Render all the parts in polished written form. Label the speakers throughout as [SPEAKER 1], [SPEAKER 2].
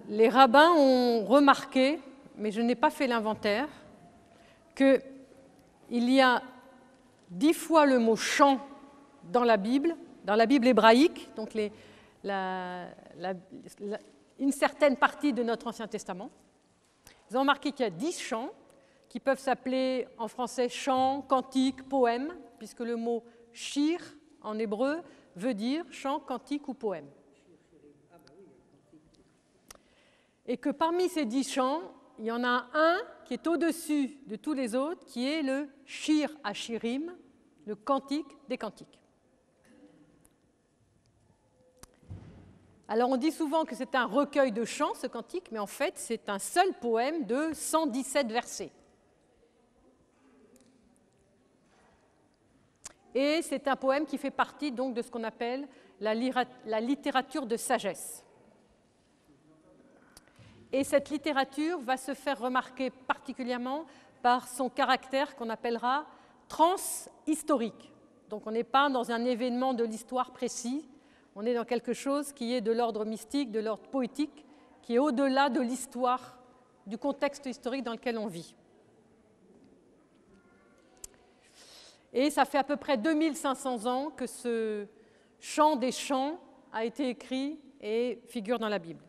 [SPEAKER 1] les rabbins ont remarqué, mais je n'ai pas fait l'inventaire, qu'il y a 10 fois le mot chant dans la Bible hébraïque, donc une certaine partie de notre Ancien Testament. Ils ont remarqué qu'il y a 10 chants qui peuvent s'appeler en français chant, cantique, poème, puisque le mot shir en hébreu veut dire chant, cantique ou poème. Et que parmi ces 10 chants, il y en a un qui est au-dessus de tous les autres, qui est le shir hashirim, le cantique des cantiques. Alors on dit souvent que c'est un recueil de chants, ce cantique, mais en fait c'est un seul poème de 117 versets. Et c'est un poème qui fait partie donc de ce qu'on appelle la littérature de sagesse. Et cette littérature va se faire remarquer particulièrement par son caractère qu'on appellera transhistorique. Donc on n'est pas dans un événement de l'histoire précis, on est dans quelque chose qui est de l'ordre mystique, de l'ordre poétique, qui est au-delà de l'histoire, du contexte historique dans lequel on vit. Et ça fait à peu près 2500 ans que ce chant des chants a été écrit et figure dans la Bible.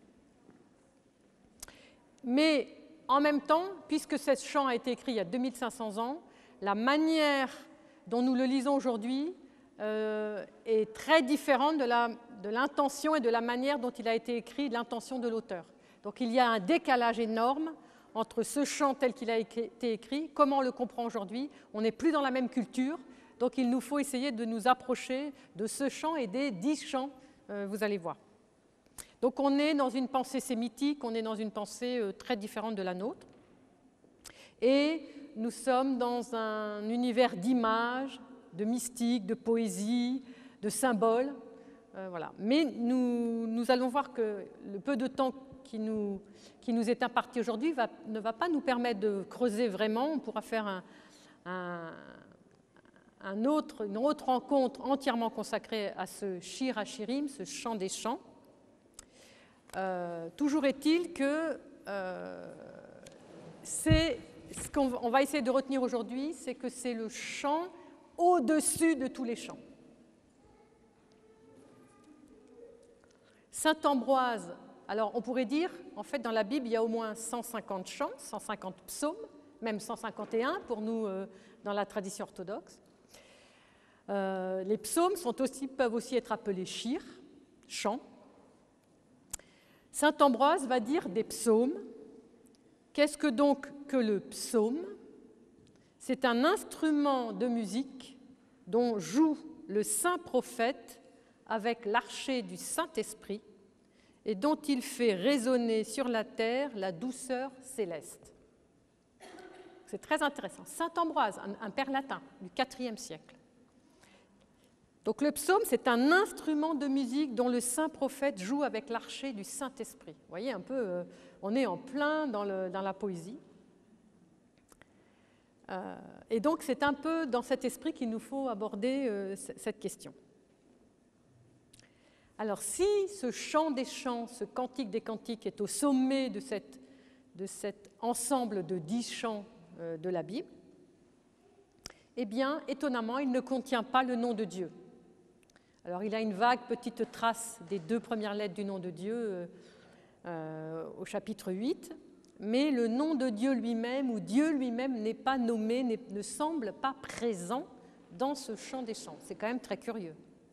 [SPEAKER 1] Mais en même temps, puisque ce chant a été écrit il y a 2500 ans, la manière dont nous le lisons aujourd'hui est très différente de l'intention et de la manière dont il a été écrit, de l'intention de l'auteur. Donc il y a un décalage énorme entre ce chant tel qu'il a été écrit, comment on le comprend aujourd'hui. On n'est plus dans la même culture, donc il nous faut essayer de nous approcher de ce chant et des 10 chants, vous allez voir. Donc on est dans une pensée sémitique, on est dans une pensée très différente de la nôtre. Et nous sommes dans un univers d'images, de mystique, de poésie, de symboles. Voilà. Mais nous allons voir que le peu de temps qui nous est imparti aujourd'hui ne va pas nous permettre de creuser vraiment. On pourra faire une autre rencontre entièrement consacrée à ce shir hashirim, ce chant des chants. Toujours est-il que ce qu'on va essayer de retenir aujourd'hui, c'est que c'est le chant au-dessus de tous les chants. Saint Ambroise, alors on pourrait dire, en fait dans la Bible, il y a au moins 150 chants, 150 psaumes, même 151 pour nous dans la tradition orthodoxe. Les psaumes peuvent aussi être appelés shir, chants. Saint Ambroise va dire des psaumes. Qu'est-ce que donc que le psaume? C'est un instrument de musique dont joue le saint prophète avec l'archet du Saint-Esprit et dont il fait résonner sur la terre la douceur céleste. C'est très intéressant. Saint Ambroise, un père latin du IVe siècle. Donc le psaume, c'est un instrument de musique dont le saint prophète joue avec l'archet du Saint-Esprit. Vous voyez un peu, on est en plein dans la poésie. Et donc c'est un peu dans cet esprit qu'il nous faut aborder cette question. Alors si ce chant des chants, ce cantique des cantiques est au sommet de cet ensemble de 10 chants de la Bible, eh bien étonnamment il ne contient pas le nom de Dieu. Alors il a une vague petite trace des 2 premières lettres du nom de Dieu au chapitre 8, mais le nom de Dieu lui-même ou Dieu lui-même n'est pas nommé, ne semble pas présent dans ce chant des chants. C'est quand même très curieux.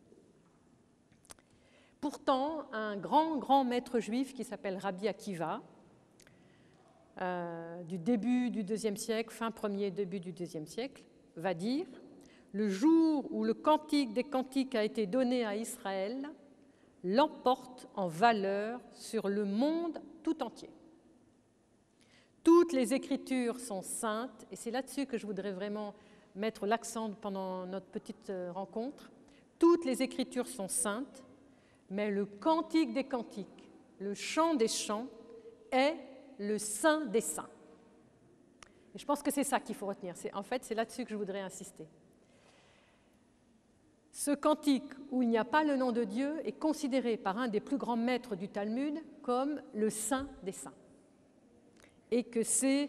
[SPEAKER 1] Pourtant, un grand maître juif qui s'appelle Rabbi Akiva, du début du IIe siècle, fin 1er, début du IIe siècle, va dire: le jour où le cantique des cantiques a été donné à Israël, l'emporte en valeur sur le monde tout entier. Toutes les Écritures sont saintes, et c'est là-dessus que je voudrais vraiment mettre l'accent pendant notre petite rencontre. Toutes les Écritures sont saintes, mais le cantique des cantiques, le chant des chants, est le saint des saints. Et je pense que c'est ça qu'il faut retenir. En fait, c'est là-dessus que je voudrais insister. Ce cantique où il n'y a pas le nom de Dieu est considéré par un des plus grands maîtres du Talmud comme le saint des saints. Et que ce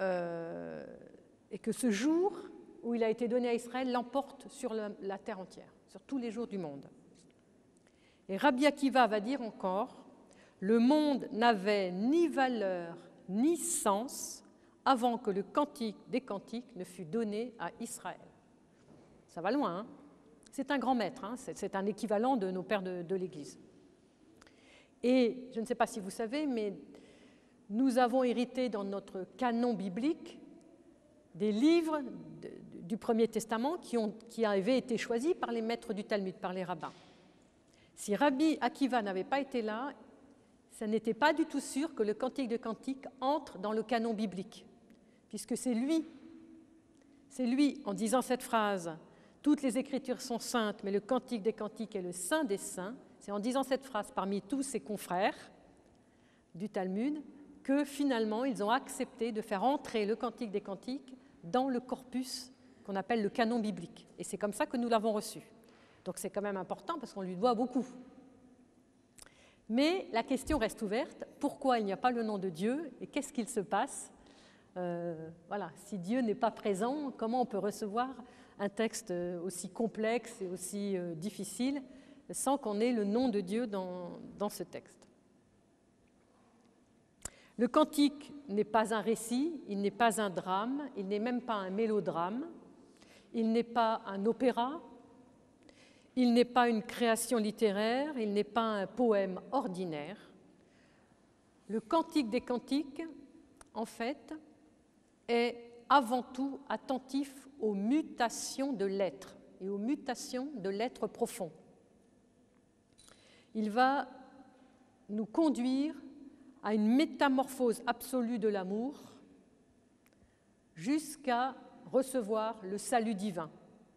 [SPEAKER 1] jour où il a été donné à Israël l'emporte sur la terre entière, sur tous les jours du monde. Et Rabbi Akiva va dire encore, le monde n'avait ni valeur ni sens avant que le cantique des cantiques ne fut donné à Israël. Ça va loin, hein? C'est un grand maître, hein? C'est un équivalent de nos pères de l'Église. Et je ne sais pas si vous savez, mais nous avons hérité dans notre canon biblique des livres du Premier Testament qui avaient été choisis par les maîtres du Talmud, par les rabbins. Si Rabbi Akiva n'avait pas été là, ça n'était pas du tout sûr que le Cantique de Cantiques entre dans le canon biblique, puisque c'est lui, en disant cette phrase, « Toutes les Écritures sont saintes, mais le Cantique des Cantiques est le saint des saints », c'est en disant cette phrase parmi tous ses confrères du Talmud que finalement ils ont accepté de faire entrer le Cantique des Cantiques dans le corpus qu'on appelle le canon biblique. Et c'est comme ça que nous l'avons reçu. Donc c'est quand même important parce qu'on lui doit beaucoup. Mais la question reste ouverte. Pourquoi il n'y a pas le nom de Dieu et qu'est-ce qu'il se passe voilà, si Dieu n'est pas présent, comment on peut recevoir un texte aussi complexe et aussi difficile sans qu'on ait le nom de Dieu dans ce texte? Le cantique n'est pas un récit, il n'est pas un drame, il n'est même pas un mélodrame, il n'est pas un opéra, il n'est pas une création littéraire, il n'est pas un poème ordinaire. Le Cantique des Cantiques, en fait, est avant tout attentif aux mutations de l'être et aux mutations de l'être profond. Il va nous conduire à une métamorphose absolue de l'amour jusqu'à recevoir le salut divin.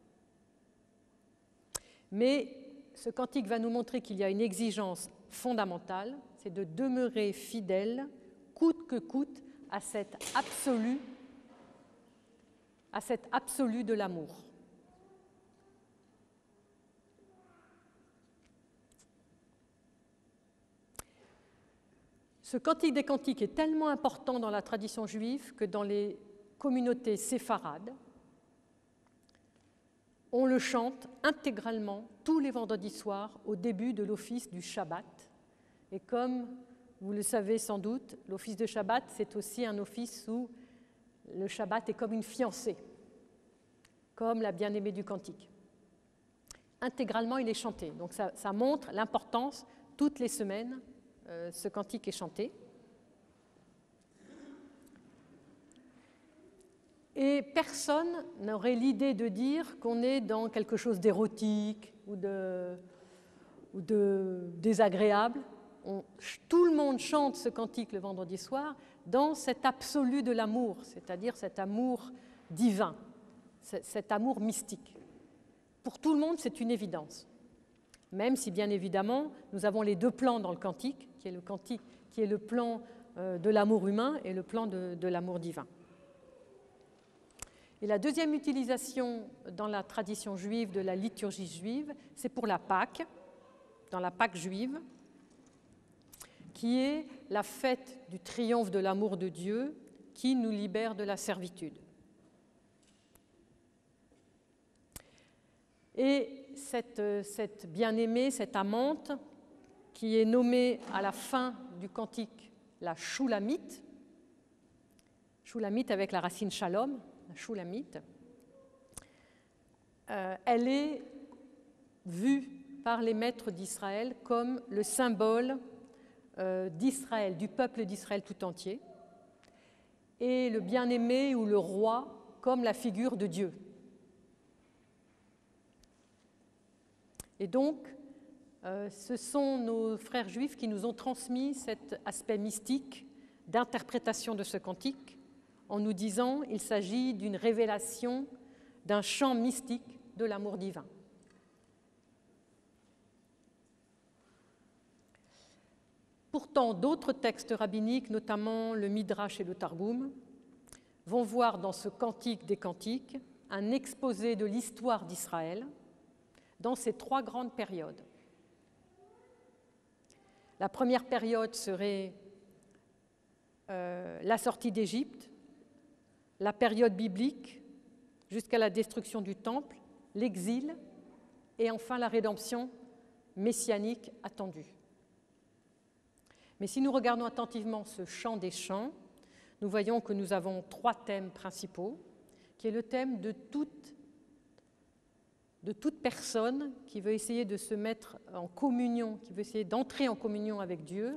[SPEAKER 1] Mais ce cantique va nous montrer qu'il y a une exigence fondamentale, c'est de demeurer fidèle, coûte que coûte, à cet absolu de l'amour. Ce cantique des cantiques est tellement important dans la tradition juive que dans les communautés séfarades, on le chante intégralement tous les vendredis soirs au début de l'office du Shabbat. Et comme vous le savez sans doute, l'office de Shabbat, c'est aussi un office où le Shabbat est comme une fiancée, comme la bien-aimée du cantique. Intégralement, il est chanté. Donc ça montre l'importance, toutes les semaines, ce cantique est chanté. Et personne n'aurait l'idée de dire qu'on est dans quelque chose d'érotique ou de désagréable. Tout le monde chante ce cantique le vendredi soir dans cet absolu de l'amour, c'est-à-dire cet amour divin, cet amour mystique. Pour tout le monde, c'est une évidence. Même si, bien évidemment, nous avons les deux plans dans le cantique, qui est le plan de l'amour humain et le plan de l'amour divin. Et la deuxième utilisation dans la tradition juive de la liturgie juive, c'est pour la Pâque, dans la Pâque juive, qui est la fête du triomphe de l'amour de Dieu qui nous libère de la servitude. Et cette bien-aimée, cette amante, qui est nommée à la fin du cantique la Shulamite, Shulamite avec la racine shalom, la Shulamite, elle est vue par les maîtres d'Israël comme le symbole d'Israël, du peuple d'Israël tout entier, et le bien-aimé ou le roi comme la figure de Dieu. Et donc, ce sont nos frères juifs qui nous ont transmis cet aspect mystique d'interprétation de ce cantique en nous disant qu'il s'agit d'une révélation d'un chant mystique de l'amour divin. Pourtant, d'autres textes rabbiniques, notamment le Midrash et le Targum, vont voir dans ce cantique des cantiques un exposé de l'histoire d'Israël, dans ces trois grandes périodes. La première période serait la sortie d'Égypte, la période biblique jusqu'à la destruction du temple, l'exil et enfin la rédemption messianique attendue. Mais si nous regardons attentivement ce chant des chants, nous voyons que nous avons trois thèmes principaux, qui est le thème de toute personne qui veut essayer de se mettre en communion, qui veut essayer d'entrer en communion avec Dieu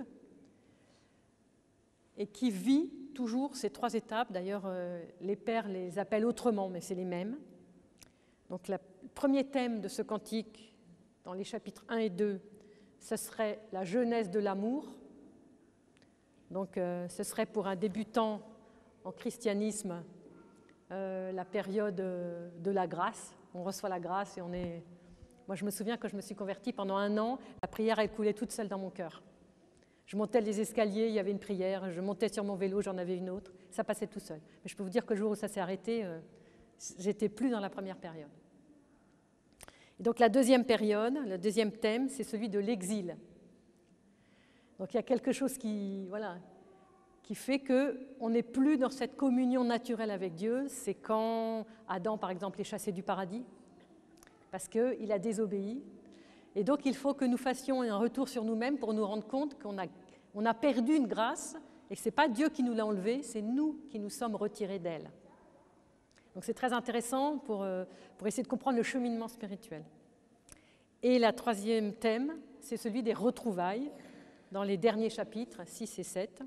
[SPEAKER 1] et qui vit toujours ces trois étapes. D'ailleurs, les pères les appellent autrement, mais c'est les mêmes. Donc, le premier thème de ce cantique, dans les chapitres 1 et 2, ce serait la jeunesse de l'amour. Donc, ce serait pour un débutant en christianisme la période de la grâce. On reçoit la grâce et on est... Moi, je me souviens que je me suis convertie pendant 1 an, la prière, elle coulait toute seule dans mon cœur. Je montais les escaliers, il y avait une prière, je montais sur mon vélo, j'en avais une autre, ça passait tout seul. Mais je peux vous dire que le jour où ça s'est arrêté, j'étais plus dans la première période. Et donc la deuxième période, le deuxième thème, c'est celui de l'exil. Donc il y a quelque chose qui fait qu'on n'est plus dans cette communion naturelle avec Dieu. C'est quand Adam, par exemple, est chassé du paradis, parce qu'il a désobéi. Et donc il faut que nous fassions un retour sur nous-mêmes pour nous rendre compte qu'on a perdu une grâce et que ce n'est pas Dieu qui nous l'a enlevée, c'est nous qui nous sommes retirés d'elle. Donc c'est très intéressant pour essayer de comprendre le cheminement spirituel. Et le troisième thème, c'est celui des retrouvailles, dans les derniers chapitres, 6 et 7,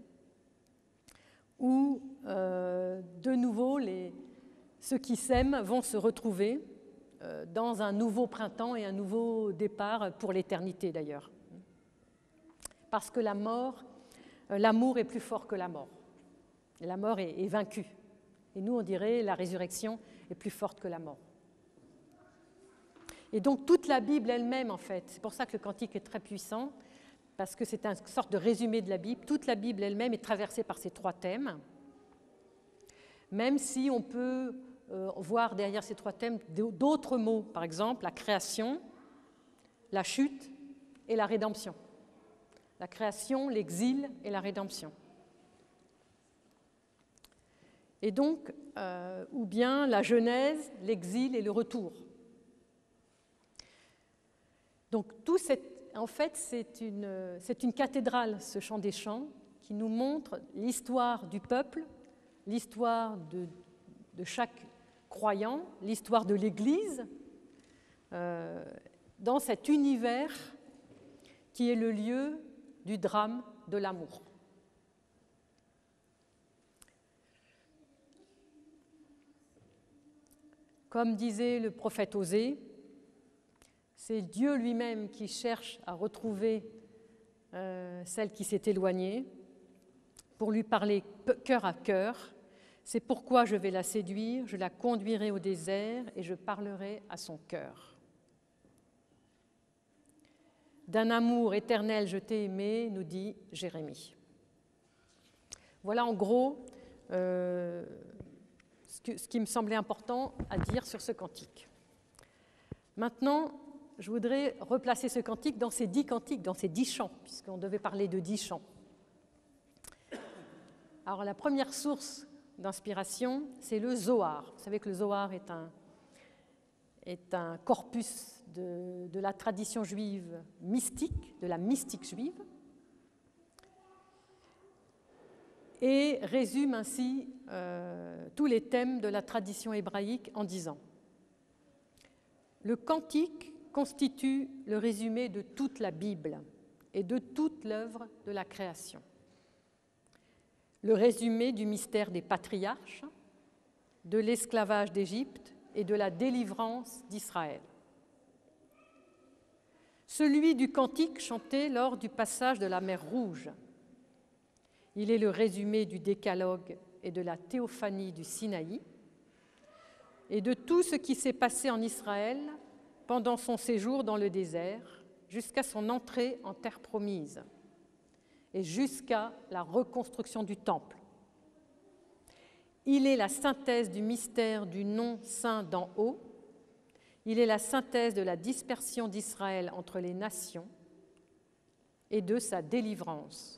[SPEAKER 1] où de nouveau ceux qui s'aiment vont se retrouver dans un nouveau printemps et un nouveau départ pour l'éternité d'ailleurs. Parce que l'amour est plus fort que la mort. Et la mort est vaincue. Et nous, on dirait la résurrection est plus forte que la mort. Et donc toute la Bible elle-même, en fait, c'est pour ça que le cantique est très puissant, parce que c'est une sorte de résumé de la Bible. Toute la Bible elle-même est traversée par ces trois thèmes, même si on peut voir derrière ces trois thèmes d'autres mots, par exemple la création, la chute et la rédemption. La création, l'exil et la rédemption. Et donc, ou bien la genèse, l'exil et le retour. Donc, en fait, c'est une cathédrale, ce chant des chants, qui nous montre l'histoire du peuple, l'histoire de chaque croyant, l'histoire de l'Église, dans cet univers qui est le lieu du drame de l'amour. Comme disait le prophète Osée, c'est Dieu lui-même qui cherche à retrouver celle qui s'est éloignée pour lui parler cœur à cœur. C'est pourquoi je vais la séduire, je la conduirai au désert et je parlerai à son cœur. D'un amour éternel je t'ai aimé, nous dit Jérémie. Voilà en gros ce qui me semblait important à dire sur ce cantique. Maintenant, je voudrais replacer ce cantique dans ces 10 cantiques, dans ces 10 chants, puisqu'on devait parler de 10 chants. Alors la première source d'inspiration, c'est le Zohar. Vous savez que le Zohar est un corpus de la tradition juive mystique, de la mystique juive, et résume ainsi tous les thèmes de la tradition hébraïque en 10 ans. Le cantique constitue le résumé de toute la Bible et de toute l'œuvre de la création. Le résumé du mystère des patriarches, de l'esclavage d'Égypte et de la délivrance d'Israël. Celui du cantique chanté lors du passage de la mer Rouge. Il est le résumé du décalogue et de la théophanie du Sinaï et de tout ce qui s'est passé en Israël pendant son séjour dans le désert jusqu'à son entrée en terre promise et jusqu'à la reconstruction du temple. Il est la synthèse du mystère du nom saint d'en haut Il est la synthèse de la dispersion d'Israël entre les nations et de sa délivrance.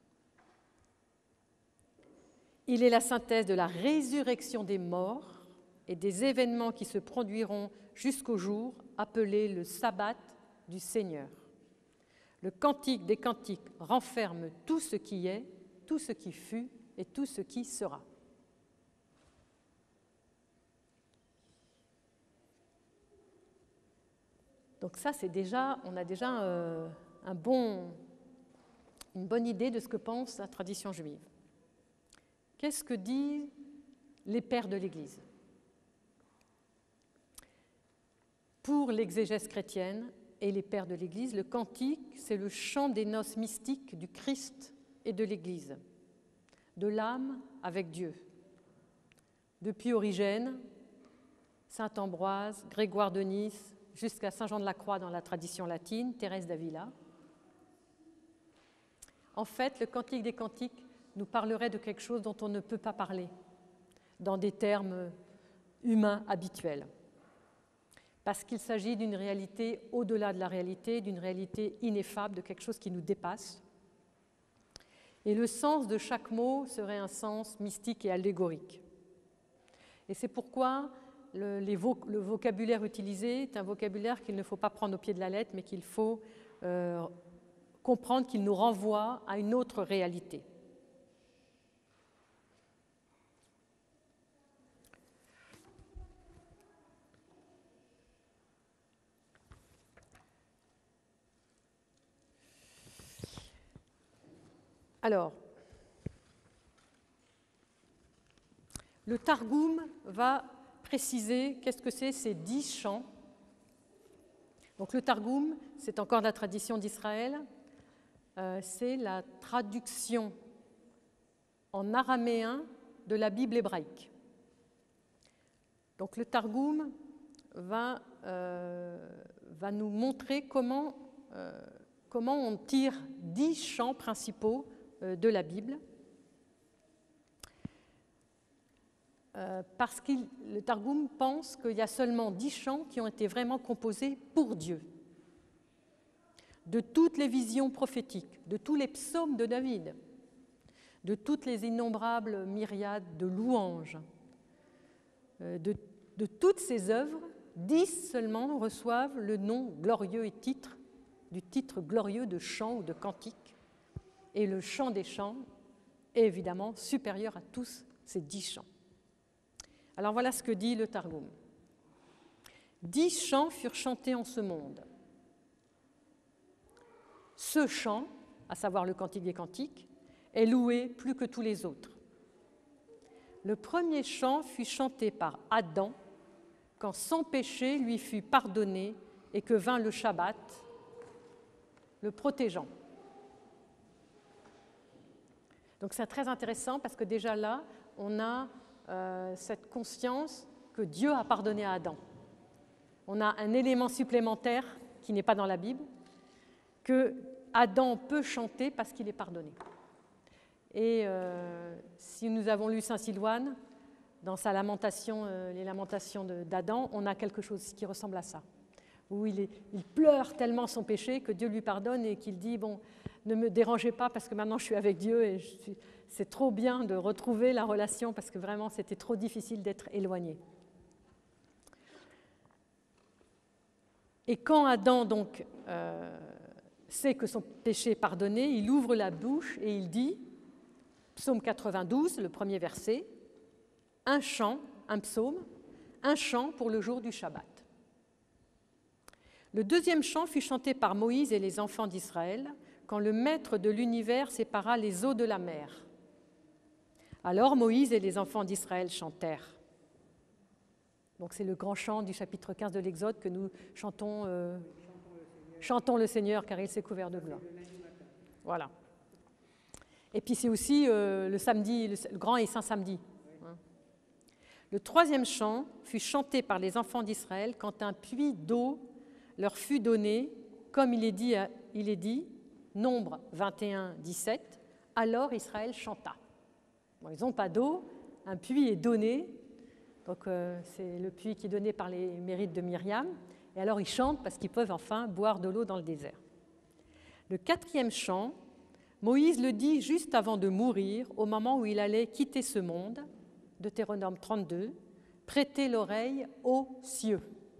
[SPEAKER 1] Il est la synthèse de la résurrection des morts et des événements qui se produiront jusqu'au jour appelé le sabbat du Seigneur. Le cantique des cantiques renferme tout ce qui est, tout ce qui fut et tout ce qui sera. Donc ça, c'est déjà, on a déjà une bonne idée de ce que pense la tradition juive. Qu'est-ce que disent les pères de l'Église? Pour l'exégèse chrétienne et les pères de l'Église, le cantique, c'est le chant des noces mystiques du Christ et de l'Église, de l'âme avec Dieu. Depuis Origène, saint Ambroise, Grégoire de Nice, jusqu'à saint Jean de la Croix dans la tradition latine, Thérèse d'Avila. En fait, le cantique des cantiques nous parlerait de quelque chose dont on ne peut pas parler dans des termes humains habituels. Parce qu'il s'agit d'une réalité au-delà de la réalité, d'une réalité ineffable, de quelque chose qui nous dépasse. Et le sens de chaque mot serait un sens mystique et allégorique. Et c'est pourquoi le vocabulaire utilisé est un vocabulaire qu'il ne faut pas prendre au pied de la lettre, mais qu'il faut comprendre qu'il nous renvoie à une autre réalité. Alors, le Targum va préciser qu'est-ce que c'est ces 10 chants. Donc le Targum, c'est encore la tradition d'Israël, c'est la traduction en araméen de la Bible hébraïque. Donc le Targum va nous montrer comment on tire 10 chants principaux de la Bible. Parce que le Targum pense qu'il y a seulement 10 chants qui ont été vraiment composés pour Dieu. De toutes les visions prophétiques, de tous les psaumes de David, de toutes les innombrables myriades de louanges, de toutes ces œuvres, 10 seulement reçoivent le nom glorieux et du titre glorieux de chant ou de cantique. Et le chant des chants est évidemment supérieur à tous ces 10 chants. Alors voilà ce que dit le Targum. 10 chants furent chantés en ce monde. Ce chant, à savoir le Cantique des Cantiques, est loué plus que tous les autres. Le premier chant fut chanté par Adam quand son péché lui fut pardonné et que vint le Shabbat, le protégeant. Donc c'est très intéressant parce que déjà là, on a cette conscience que Dieu a pardonné à Adam. On a un élément supplémentaire qui n'est pas dans la Bible, que Adam peut chanter parce qu'il est pardonné. Et si nous avons lu Saint Silouane, dans sa lamentation, les lamentations d'Adam, on a quelque chose qui ressemble à ça, où il pleure tellement son péché que Dieu lui pardonne et qu'il dit « bon, ne me dérangez pas parce que maintenant je suis avec Dieu et c'est trop bien de retrouver la relation parce que vraiment c'était trop difficile d'être éloigné. » Et quand Adam donc sait que son péché est pardonné, il ouvre la bouche et il dit, psaume 92, le premier verset, un chant, un psaume, un chant pour le jour du Shabbat. Le deuxième chant fut chanté par Moïse et les enfants d'Israël quand le maître de l'univers sépara les eaux de la mer. Alors Moïse et les enfants d'Israël chantèrent. Donc c'est le grand chant du chapitre 15 de l'Exode que nous chantons. Chantons le Seigneur car il s'est couvert de gloire. Voilà. Et puis c'est aussi le samedi, le grand et saint samedi. Le troisième chant fut chanté par les enfants d'Israël quand un puits d'eau leur fut donné, comme il est dit, Nombre 21, 17, alors Israël chanta. Bon, ils n'ont pas d'eau, un puits est donné, Donc c'est le puits qui est donné par les mérites de Myriam. Et alors ils chantent parce qu'ils peuvent enfin boire de l'eau dans le désert. Le 4e chant, Moïse le dit juste avant de mourir, au moment où il allait quitter ce monde, Deutéronome 32, « Prêtez l'oreille aux cieux ».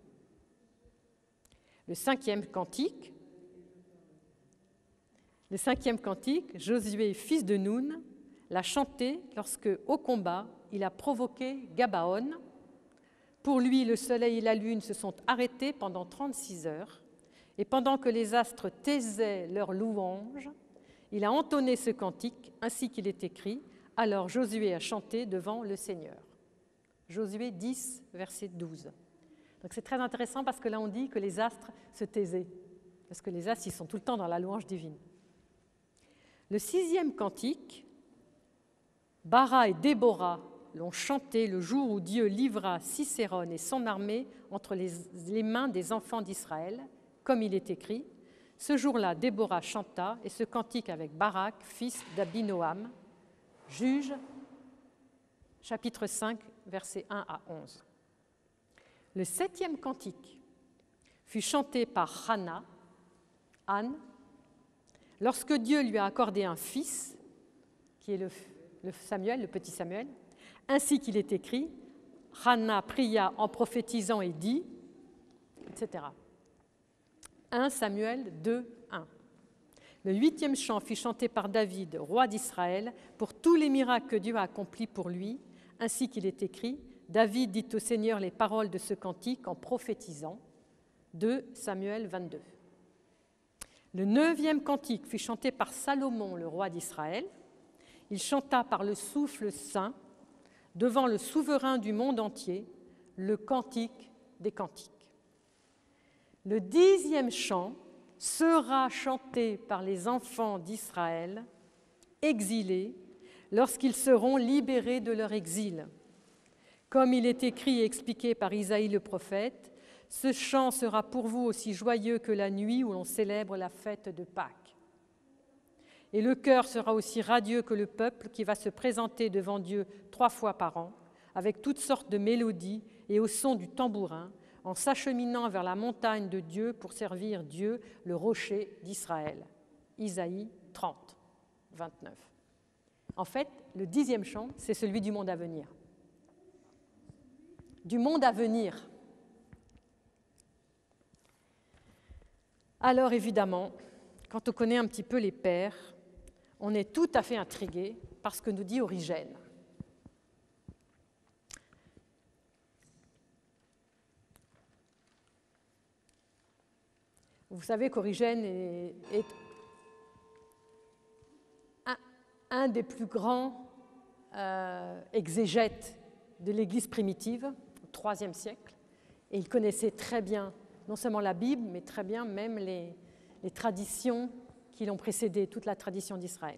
[SPEAKER 1] Le 5e cantique, Josué, fils de Nun, l'a chanté lorsque, au combat, il a provoqué Gabaon. Pour lui, le soleil et la lune se sont arrêtés pendant 36 heures, et pendant que les astres taisaient leurs louanges, il a entonné ce cantique, ainsi qu'il est écrit, « Alors Josué a chanté devant le Seigneur ». Josué 10, verset 12. Donc c'est très intéressant parce que là on dit que les astres se taisaient, parce que les astres ils sont tout le temps dans la louange divine. Le 6e cantique, Barak et Déborah l'ont chanté le jour où Dieu livra Sisérone et son armée entre les mains des enfants d'Israël, comme il est écrit. Ce jour-là, Déborah chanta et ce cantique avec Barak, fils d'Abinoam. Juges, chapitre 5, versets 1 à 11. Le 7e cantique fut chanté par Anne, lorsque Dieu lui a accordé un fils, qui est le Samuel, le petit Samuel, ainsi qu'il est écrit, Hannah pria en prophétisant et dit, etc. 1 Samuel 2, 1. Le 8e chant fut chanté par David, roi d'Israël, pour tous les miracles que Dieu a accomplis pour lui, ainsi qu'il est écrit, David dit au Seigneur les paroles de ce cantique en prophétisant, 2 Samuel 22. Le 9e cantique fut chanté par Salomon, le roi d'Israël. Il chanta par le souffle saint, devant le souverain du monde entier, le cantique des cantiques. Le 10e chant sera chanté par les enfants d'Israël, exilés, lorsqu'ils seront libérés de leur exil. Comme il est écrit et expliqué par Isaïe le prophète, ce chant sera pour vous aussi joyeux que la nuit où l'on célèbre la fête de Pâques. Et le cœur sera aussi radieux que le peuple qui va se présenter devant Dieu 3 fois par an, avec toutes sortes de mélodies et au son du tambourin, en s'acheminant vers la montagne de Dieu pour servir Dieu, le rocher d'Israël. Isaïe 30, 29. En fait, le 10e chant, c'est celui du monde à venir. Du monde à venir. Alors évidemment, quand on connaît un petit peu les pères, on est tout à fait intrigué par ce que nous dit Origène. Vous savez qu'Origène est un des plus grands exégètes de l'Église primitive, au IIIe siècle, et il connaissait très bien non seulement la Bible, mais très bien même les traditions qui l'ont précédé, toute la tradition d'Israël.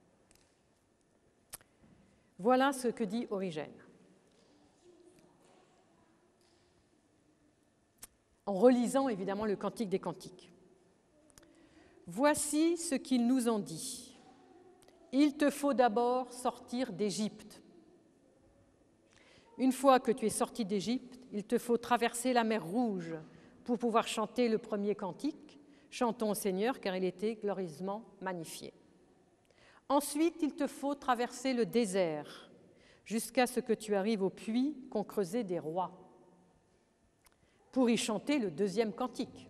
[SPEAKER 1] Voilà ce que dit Origène. En relisant évidemment le Cantique des Cantiques. Voici ce qu'ils nous ont dit. Il te faut d'abord sortir d'Égypte. Une fois que tu es sorti d'Égypte, il te faut traverser la mer Rouge pour pouvoir chanter le premier cantique. Chantons au Seigneur car il était glorieusement magnifié. Ensuite, il te faut traverser le désert jusqu'à ce que tu arrives au puits qu'ont creusé des rois pour y chanter le deuxième cantique.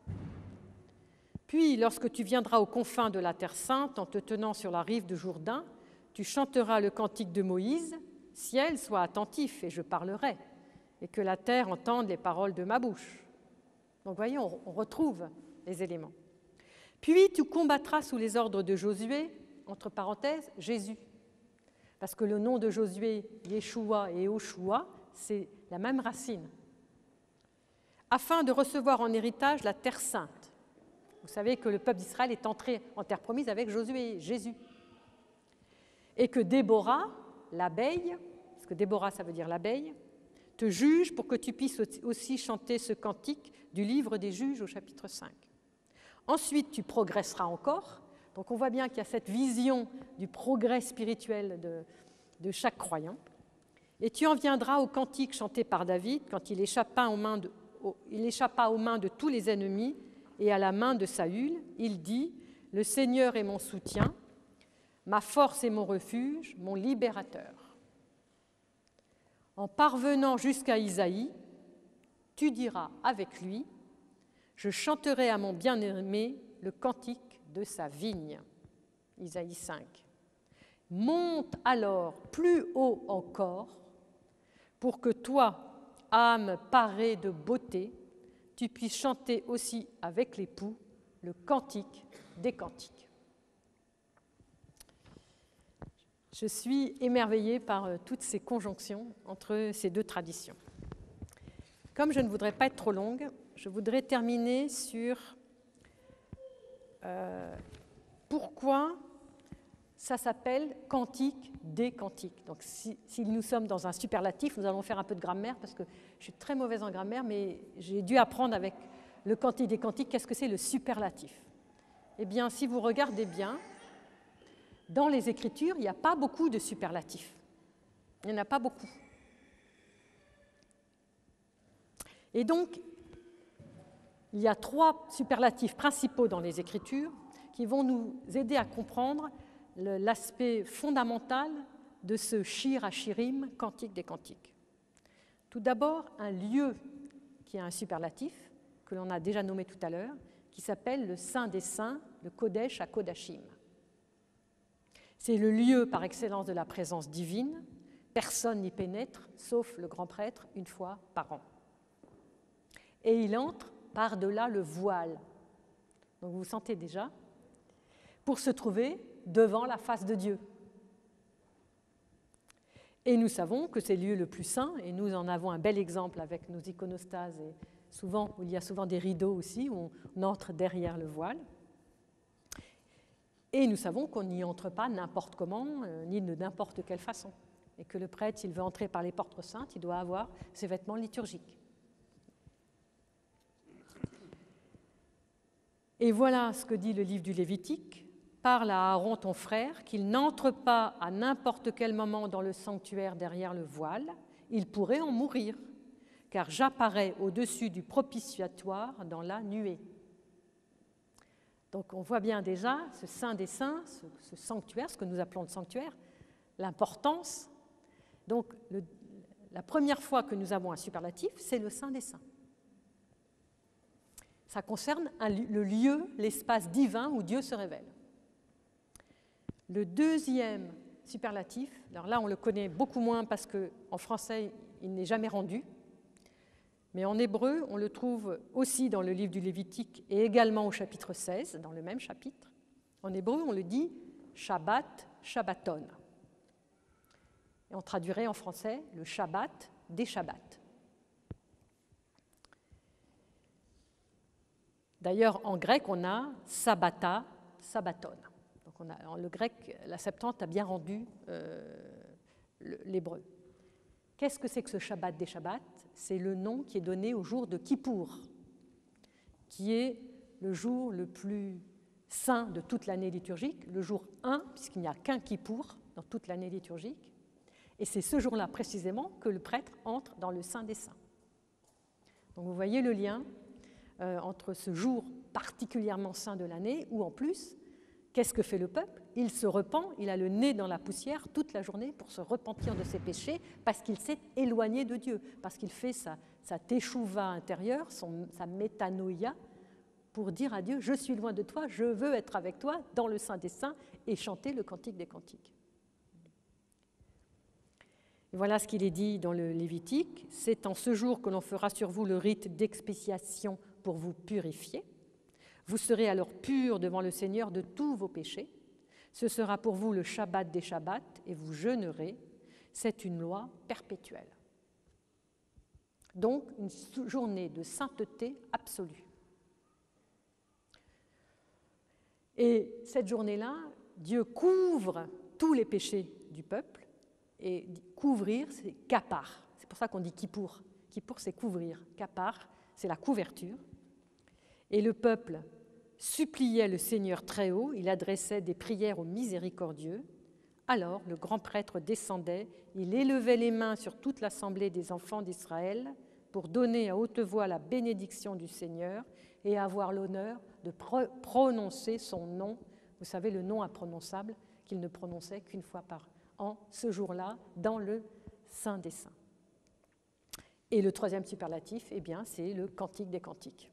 [SPEAKER 1] Puis, lorsque tu viendras aux confins de la Terre Sainte en te tenant sur la rive de Jourdain, tu chanteras le cantique de Moïse, « Ciel, sois attentif et je parlerai, et que la terre entende les paroles de ma bouche. » Donc, voyez, on retrouve les éléments. Puis, tu combattras sous les ordres de Josué, entre parenthèses, Jésus. Parce que le nom de Josué, Yeshua et Oshua, c'est la même racine. Afin de recevoir en héritage la Terre Sainte. Vous savez que le peuple d'Israël est entré en terre promise avec Josué et Jésus. Et que Déborah, l'abeille, parce que Déborah ça veut dire l'abeille, te juge pour que tu puisses aussi chanter ce cantique du livre des Juges au chapitre 5. Ensuite, tu progresseras encore. Donc on voit bien qu'il y a cette vision du progrès spirituel de chaque croyant. Et tu en viendras au cantique chanté par David quand il échappa aux mains de tous les ennemis et à la main de Saül. Il dit « Le Seigneur est mon soutien, ma force et mon refuge, mon libérateur. » En parvenant jusqu'à Isaïe, tu diras avec lui « Je chanterai à mon bien-aimé le cantique de sa vigne. » Isaïe 5. Monte alors plus haut encore pour que toi, âme parée de beauté, tu puisses chanter aussi avec l'époux le cantique des cantiques. Je suis émerveillée par toutes ces conjonctions entre ces deux traditions. Comme je ne voudrais pas être trop longue, je voudrais terminer sur pourquoi ça s'appelle cantique des cantiques. Donc, si nous sommes dans un superlatif, nous allons faire un peu de grammaire parce que je suis très mauvaise en grammaire, mais j'ai dû apprendre avec le cantique des cantiques qu'est-ce que c'est le superlatif. Eh bien, si vous regardez bien, dans les Écritures, il n'y a pas beaucoup de superlatifs. Il n'y en a pas beaucoup. Et donc, il y a 3 superlatifs principaux dans les Écritures qui vont nous aider à comprendre l'aspect fondamental de ce Shir HaShirim, cantique des cantiques. Tout d'abord, un lieu qui a un superlatif, que l'on a déjà nommé tout à l'heure, qui s'appelle le Saint des Saints, le Kodesh HaKodashim. C'est le lieu par excellence de la présence divine. Personne n'y pénètre, sauf le grand prêtre, une fois par an. Et il entre par-delà le voile. Donc vous sentez déjà, pour se trouver devant la face de Dieu. Et nous savons que c'est le lieu le plus saint, et nous en avons un bel exemple avec nos iconostases, et souvent, il y a souvent des rideaux aussi, où on entre derrière le voile. Et nous savons qu'on n'y entre pas n'importe comment, ni de n'importe quelle façon. Et que le prêtre, s'il veut entrer par les portes saintes, il doit avoir ses vêtements liturgiques. Et voilà ce que dit le livre du Lévitique. Parle à Aaron ton frère qu'il n'entre pas à n'importe quel moment dans le sanctuaire derrière le voile, il pourrait en mourir, car j'apparais au-dessus du propitiatoire dans la nuée. Donc on voit bien déjà ce Saint des Saints, ce sanctuaire, ce que nous appelons le sanctuaire, l'importance. Donc la première fois que nous avons un superlatif, c'est le Saint des Saints. Ça concerne le lieu, l'espace divin où Dieu se révèle. Le deuxième superlatif, alors là on le connaît beaucoup moins parce qu'en français il n'est jamais rendu, mais en hébreu on le trouve aussi dans le livre du Lévitique et également au chapitre 16, dans le même chapitre. En hébreu on le dit Shabbat, Shabbaton. Et on traduirait en français le Shabbat des Shabbats. D'ailleurs en grec on a Sabbata, Sabbaton. Le grec, la Septante a bien rendu l'hébreu. Qu'est-ce que c'est que ce Shabbat des Shabbats? C'est le nom qui est donné au jour de Kippour, qui est le jour le plus saint de toute l'année liturgique, le jour 1, puisqu'il n'y a qu'un Kippour dans toute l'année liturgique. Et c'est ce jour-là précisément que le prêtre entre dans le Saint des Saints. Donc vous voyez le lien entre ce jour particulièrement saint de l'année, où en plus, qu'est-ce que fait le peuple? Il se repent, il a le nez dans la poussière toute la journée pour se repentir de ses péchés, parce qu'il s'est éloigné de Dieu, parce qu'il fait sa teshuva intérieure, sa métanoïa, pour dire à Dieu, je suis loin de toi, je veux être avec toi dans le Saint des Saints et chanter le cantique des cantiques. Et voilà ce qu'il est dit dans le Lévitique, c'est en ce jour que l'on fera sur vous le rite d'expiation pour vous purifier. Vous serez alors purs devant le Seigneur de tous vos péchés. Ce sera pour vous le Shabbat des Shabbats et vous jeûnerez. C'est une loi perpétuelle. Donc, une journée de sainteté absolue. Et cette journée-là, Dieu couvre tous les péchés du peuple. Et couvrir, c'est kapar. C'est pour ça qu'on dit kippour. Kippour, c'est couvrir. Kapar, c'est la couverture. Et le peuple suppliait le Seigneur très haut, il adressait des prières au miséricordieux, Alors le grand prêtre descendait, il élevait les mains sur toute l'assemblée des enfants d'Israël pour donner à haute voix la bénédiction du Seigneur et avoir l'honneur de prononcer son nom. Vous savez, le nom imprononçable qu'il ne prononçait qu'une fois par an, ce jour-là, dans le Saint des Saints. Et le troisième superlatif, eh bien, c'est le Cantique des Cantiques,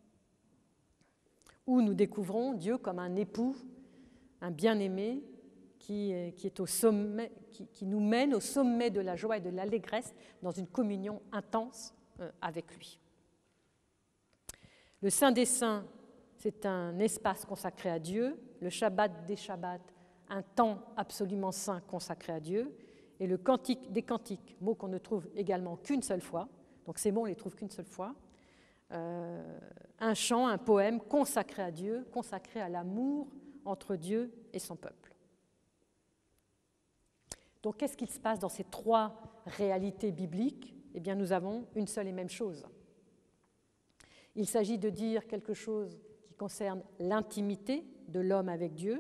[SPEAKER 1] où nous découvrons Dieu comme un époux, un bien-aimé, qui est au sommet, qui nous mène au sommet de la joie et de l'allégresse dans une communion intense avec lui. Le Saint des Saints, c'est un espace consacré à Dieu, le Shabbat des Shabbats, un temps absolument saint consacré à Dieu, et le Cantique des Cantiques, mot qu'on ne trouve également qu'une seule fois, donc ces mots on ne les trouve qu'une seule fois, un chant, un poème consacré à Dieu, consacré à l'amour entre Dieu et son peuple. Donc qu'est-ce qu'il se passe dans ces trois réalités bibliques? Eh bien nous avons une seule et même chose. Il s'agit de dire quelque chose qui concerne l'intimité de l'homme avec Dieu,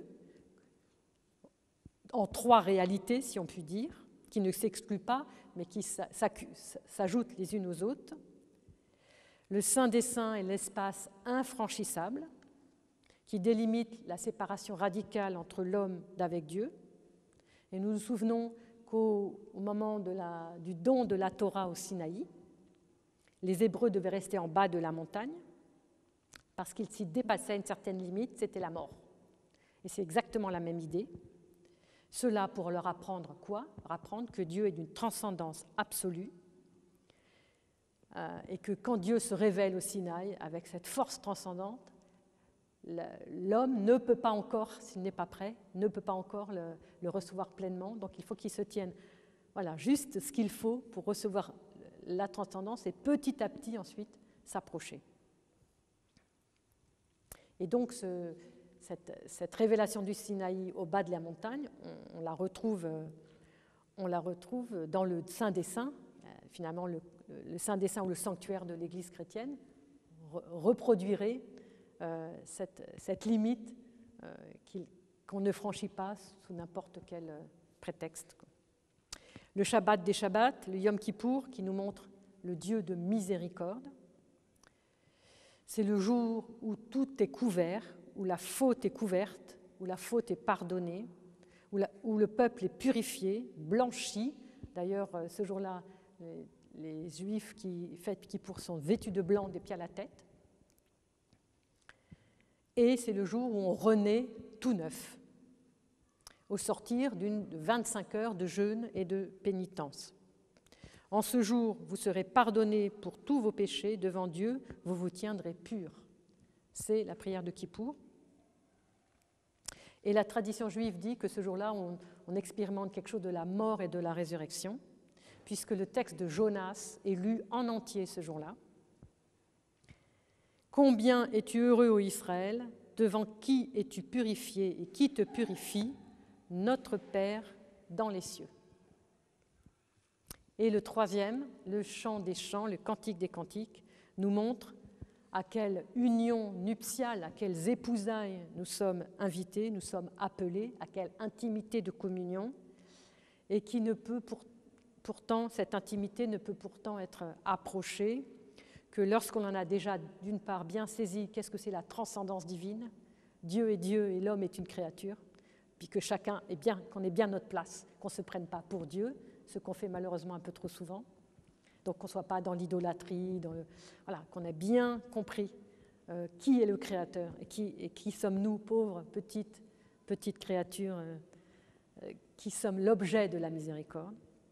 [SPEAKER 1] en trois réalités, si on peut dire, qui ne s'excluent pas, mais qui s'ajoutent les unes aux autres. Le Saint des Saints est l'espace infranchissable, qui délimite la séparation radicale entre l'homme d'avec Dieu. Et nous nous souvenons qu'au moment du don de la Torah au Sinaï, les Hébreux devaient rester en bas de la montagne, parce qu'ils s'y dépassaient une certaine limite, c'était la mort. Et c'est exactement la même idée. Cela pour leur apprendre quoi? Leur apprendre que Dieu est d'une transcendance absolue et que quand Dieu se révèle au Sinaï avec cette force transcendante, l'homme ne peut pas encore, s'il n'est pas prêt, ne peut pas encore le recevoir pleinement. Donc il faut qu'il se tienne juste ce qu'il faut pour recevoir la transcendance et petit à petit ensuite s'approcher. Et donc cette révélation du Sinaï au bas de la montagne, on la retrouve dans le Saint des Saints, finalement le Saint des Saints ou le sanctuaire de l'Église chrétienne reproduirait cette limite qu'on ne franchit pas sous n'importe quel prétexte. Le Shabbat des Shabbats, le Yom Kippour, qui nous montre le Dieu de miséricorde. C'est le jour où tout est couvert, où la faute est couverte, où la faute est pardonnée, où le peuple est purifié, blanchi. D'ailleurs, ce jour-là, les Juifs qui fêtent Kippour sont vêtus de blanc des pieds à la tête. Et c'est le jour où on renaît tout neuf, au sortir de 25 heures de jeûne et de pénitence. En ce jour, vous serez pardonnés pour tous vos péchés devant Dieu, vous vous tiendrez purs. C'est la prière de Kippour. Et la tradition juive dit que ce jour-là, on expérimente quelque chose de la mort et de la résurrection, puisque le texte de Jonas est lu en entier ce jour-là. Combien es-tu heureux, ô Israël, devant qui es-tu purifié et qui te purifie, notre Père dans les cieux. Et le troisième, le chant des chants, le cantique des cantiques, nous montre à quelle union nuptiale, à quelles épousailles nous sommes invités, nous sommes appelés, à quelle intimité de communion, et qui ne peut pourtant, cette intimité ne peut pourtant être approchée que lorsqu'on en a déjà d'une part bien saisi qu'est-ce que c'est la transcendance divine, Dieu est Dieu et l'homme est une créature, puis que chacun est bien, qu'on ait bien notre place, qu'on ne se prenne pas pour Dieu, ce qu'on fait malheureusement un peu trop souvent, donc qu'on ne soit pas dans l'idolâtrie, qu'on ait bien compris qui est le Créateur et qui sommes-nous, pauvres petites créatures, qui sommes l'objet de la miséricorde.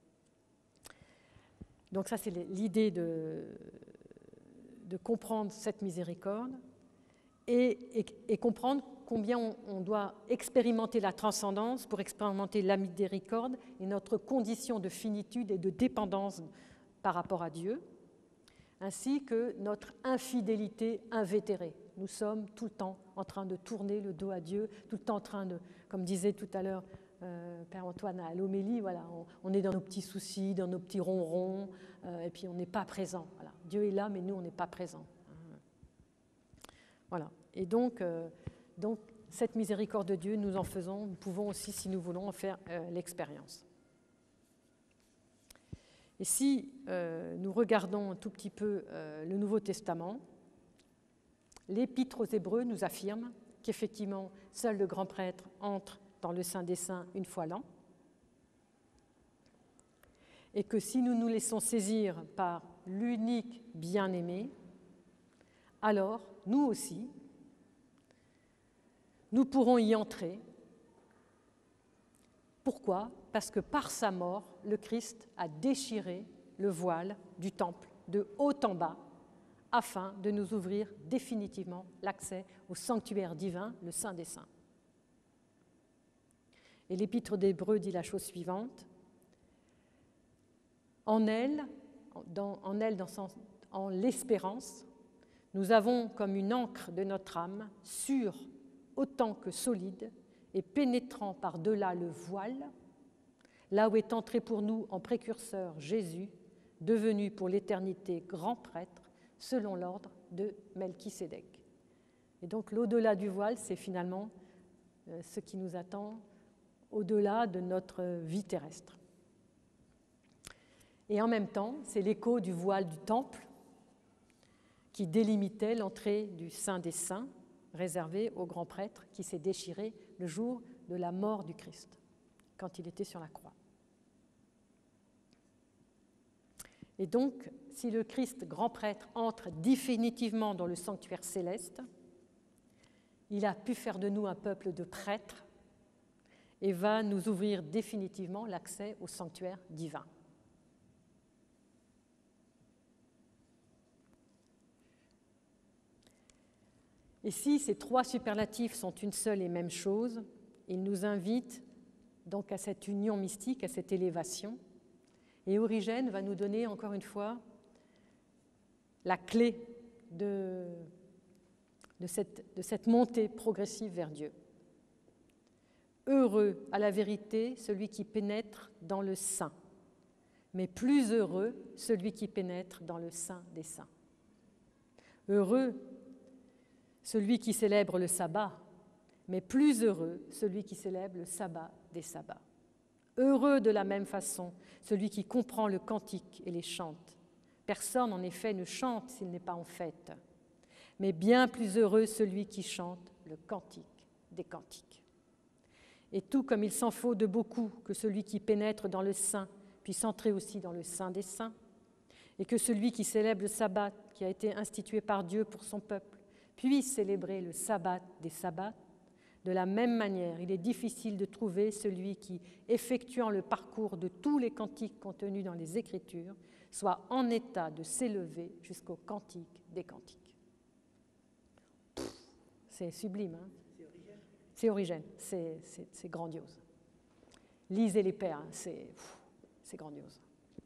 [SPEAKER 1] Donc ça, c'est l'idée de comprendre cette miséricorde et comprendre combien on doit expérimenter la transcendance pour expérimenter la miséricorde et notre condition de finitude et de dépendance par rapport à Dieu, ainsi que notre infidélité invétérée. Nous sommes tout le temps en train de tourner le dos à Dieu, tout le temps en train de, comme disait tout à l'heure Père Antoine à l'homélie, on est dans nos petits soucis, dans nos petits ronrons, et puis on n'est pas présent. Voilà. Dieu est là, mais nous, on n'est pas présent. Voilà. Et donc cette miséricorde de Dieu, nous pouvons aussi, si nous voulons, en faire l'expérience. Et si nous regardons un tout petit peu le Nouveau Testament, l'Épître aux Hébreux nous affirme qu'effectivement, seul le grand prêtre entre dans le Saint des Saints une fois l'an, et que si nous nous laissons saisir par l'unique bien-aimé, alors nous aussi, nous pourrons y entrer. Pourquoi ? Parce que par sa mort, le Christ a déchiré le voile du temple de haut en bas, afin de nous ouvrir définitivement l'accès au sanctuaire divin, le Saint des Saints. Et l'Épître d'Hébreux dit la chose suivante: en l'espérance, nous avons comme une ancre de notre âme, sûre autant que solide, et pénétrant par-delà le voile, là où est entré pour nous en précurseur Jésus, devenu pour l'éternité grand prêtre, selon l'ordre de Melchisédek. Et donc l'au-delà du voile, c'est finalement ce qui nous attend au-delà de notre vie terrestre. Et en même temps, c'est l'écho du voile du temple qui délimitait l'entrée du Saint des Saints, réservé au grand prêtre qui s'est déchiré le jour de la mort du Christ, quand il était sur la croix. Et donc, si le Christ grand prêtre entre définitivement dans le sanctuaire céleste, il a pu faire de nous un peuple de prêtres et va nous ouvrir définitivement l'accès au sanctuaire divin. Et si ces trois superlatifs sont une seule et même chose, ils nous invitent donc à cette union mystique, à cette élévation. Et Origène va nous donner encore une fois la clé de cette montée progressive vers Dieu. Heureux, à la vérité, celui qui pénètre dans le Saint, mais plus heureux celui qui pénètre dans le Saint des Saints. Heureux celui qui célèbre le sabbat, mais plus heureux celui qui célèbre le sabbat des sabbats. Heureux de la même façon celui qui comprend le cantique et les chante. Personne, en effet, ne chante s'il n'est pas en fête, mais bien plus heureux celui qui chante le cantique des cantiques. Et tout comme il s'en faut de beaucoup que celui qui pénètre dans le Saint puisse entrer aussi dans le Saint des Saints, et que celui qui célèbre le sabbat qui a été institué par Dieu pour son peuple puisse célébrer le sabbat des sabbats, de la même manière, il est difficile de trouver celui qui, effectuant le parcours de tous les cantiques contenus dans les Écritures, soit en état de s'élever jusqu'au cantique des cantiques. C'est sublime, hein? C'est Origène, c'est grandiose. Lisez les pères, hein, c'est grandiose.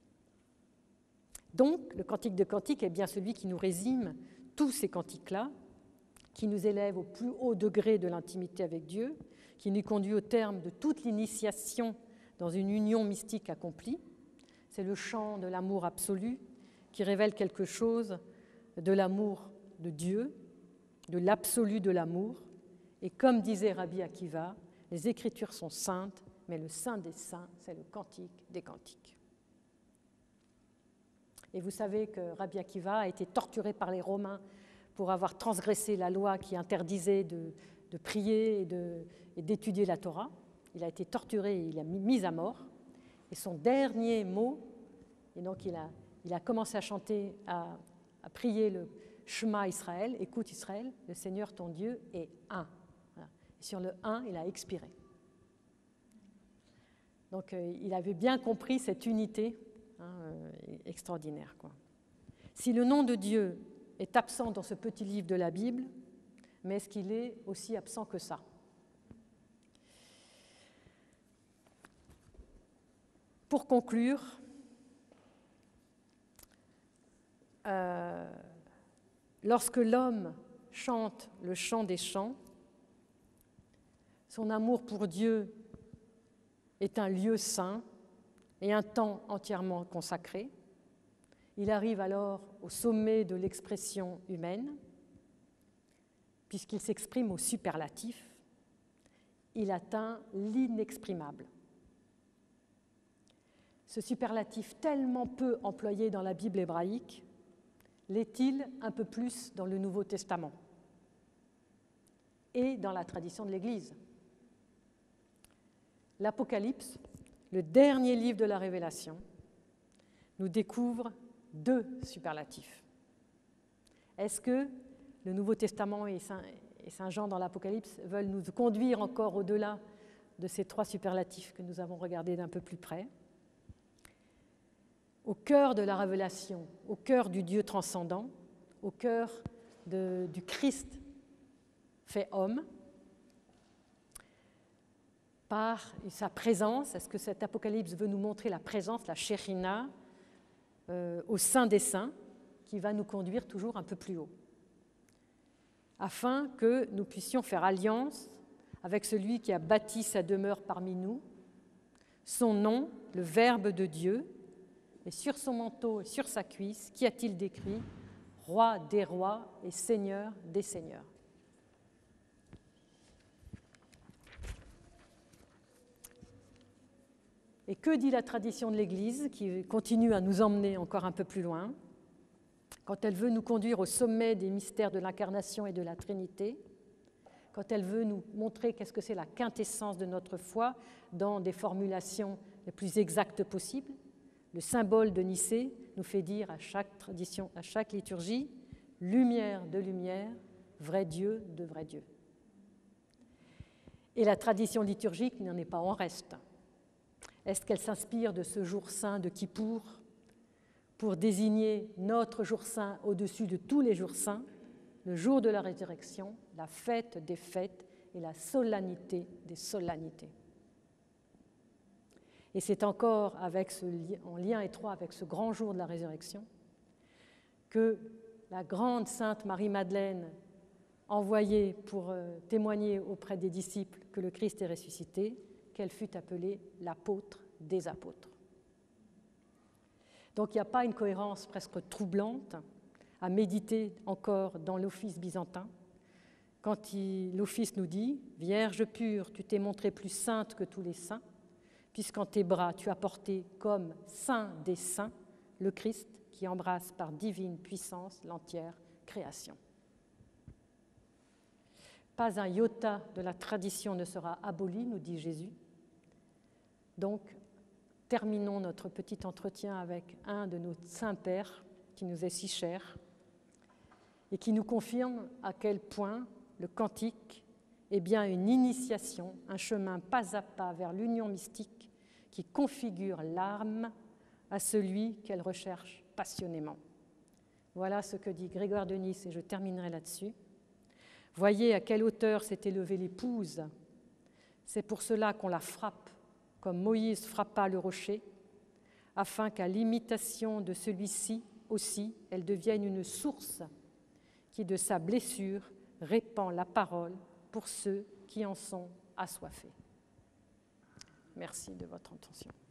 [SPEAKER 1] Donc, le cantique de cantiques est bien celui qui nous résume tous ces cantiques-là, qui nous élève au plus haut degré de l'intimité avec Dieu, qui nous conduit au terme de toute l'initiation dans une union mystique accomplie. C'est le chant de l'amour absolu qui révèle quelque chose de l'amour de Dieu, de l'absolu de l'amour. Et comme disait Rabbi Akiva, les Écritures sont saintes, mais le Saint des Saints, c'est le cantique des cantiques. Et vous savez que Rabbi Akiva a été torturé par les Romains pour avoir transgressé la loi qui interdisait de prier et d'étudier la Torah. Il a été torturé et il a mis à mort. Et son dernier mot, et donc il a commencé à chanter, à prier le Shema Israël, écoute Israël, le Seigneur ton Dieu est un. Voilà. Et sur le un, il a expiré. Donc il avait bien compris cette unité extraordinaire, quoi. Si le nom de Dieu est absent dans ce petit livre de la Bible, mais est-ce qu'il est aussi absent que ça ? Pour conclure, lorsque l'homme chante le chant des chants, son amour pour Dieu est un lieu saint et un temps entièrement consacré. Il arrive alors au sommet de l'expression humaine, puisqu'il s'exprime au superlatif, il atteint l'inexprimable. Ce superlatif tellement peu employé dans la Bible hébraïque, l'est-il un peu plus dans le Nouveau Testament et dans la tradition de l'Église? L'Apocalypse, le dernier livre de la Révélation, nous découvre 2 superlatifs. Est-ce que le Nouveau Testament et Saint Jean dans l'Apocalypse veulent nous conduire encore au-delà de ces 3 superlatifs que nous avons regardés d'un peu plus près? Au cœur de la révélation, au cœur du Dieu transcendant, au cœur du Christ fait homme, par sa présence, est-ce que cet Apocalypse veut nous montrer la présence, la Shekhinah, au sein des saints, qui va nous conduire toujours un peu plus haut, afin que nous puissions faire alliance avec celui qui a bâti sa demeure parmi nous, son nom, le Verbe de Dieu, et sur son manteau et sur sa cuisse, qu'y a-t-il décrit? Roi des rois et Seigneur des seigneurs. Et que dit la tradition de l'Église, qui continue à nous emmener encore un peu plus loin, quand elle veut nous conduire au sommet des mystères de l'incarnation et de la Trinité, quand elle veut nous montrer qu'est-ce que c'est la quintessence de notre foi dans des formulations les plus exactes possibles? Le symbole de Nicée nous fait dire à chaque tradition, à chaque liturgie, lumière de lumière, vrai Dieu de vrai Dieu. Et la tradition liturgique n'en est pas en reste. Est-ce qu'elle s'inspire de ce jour saint de Kippour pour désigner notre jour saint au-dessus de tous les jours saints, le jour de la résurrection, la fête des fêtes et la solennité des solennités? Et c'est encore en lien étroit avec ce grand jour de la résurrection que la grande sainte Marie-Madeleine, envoyée pour témoigner auprès des disciples que le Christ est ressuscité, qu'elle fut appelée l'apôtre des apôtres. Donc il n'y a pas une cohérence presque troublante à méditer encore dans l'office byzantin, quand l'office nous dit « Vierge pure, tu t'es montrée plus sainte que tous les saints, puisqu'en tes bras tu as porté comme saint des saints le Christ qui embrasse par divine puissance l'entière création. » Pas un iota de la tradition ne sera aboli, nous dit Jésus. Donc, terminons notre petit entretien avec un de nos saints pères qui nous est si cher et qui nous confirme à quel point le cantique est bien une initiation, un chemin pas à pas vers l'union mystique qui configure l'âme à celui qu'elle recherche passionnément. Voilà ce que dit Grégoire de Nice et je terminerai là-dessus. Voyez à quelle hauteur s'est élevée l'épouse. C'est pour cela qu'on la frappe, comme Moïse frappa le rocher, afin qu'à l'imitation de celui-ci aussi, elle devienne une source qui, de sa blessure, répand la parole pour ceux qui en sont assoiffés. Merci de votre attention.